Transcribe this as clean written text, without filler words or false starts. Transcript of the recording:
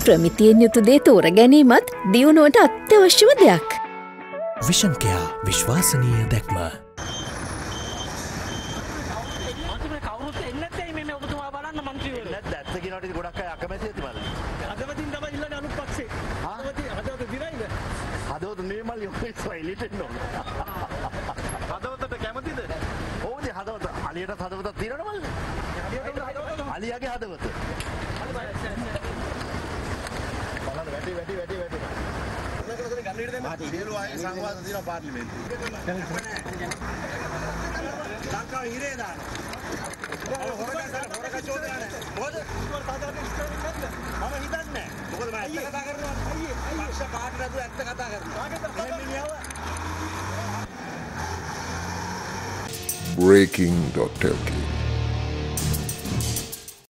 ප්‍රමිතියෙන් යුතු දේ තෝර ගැනීමත් දියුණුවට අත්‍යවශ්‍යම දෙයක්. විෂන් කෙයා විශ්වාසනීය දැක්ම. කවුරුත් එන්නේ නැත්නම් මේ ඔබතුමා බලන්න මන්ත්‍රීවරු. නැත්ද ඇත්ත කියනකොට ගොඩක් අය අකමැති ඇතිමල්. හදවතින් තමයි ඉල්ලන්නේ අලුත් පක්ෂේ. හදවත දිනයිද? හදවත නිර්මල් යොක්කයි එලිට එන්න ඕන. හදවතට කැමතිද? ඕනේ හදවත අලියට හදවතක් තියෙනවද? අලියාගේ හදවත. බලන්න වැටි. ගන්නීට දෙන්න. සියලු අය සංවාද දින පාර්ලිමේන්තුවේ. ලංකාවේ හිරේ දාන. හොරක චෝදනා නැහැ. මොකද? මම හිතන්නේ. මොකද මම ඇත්ත කතා කරනවා. පක්ෂ පාට නතු ඇත්ත කතා කරනවා. Breaking.lk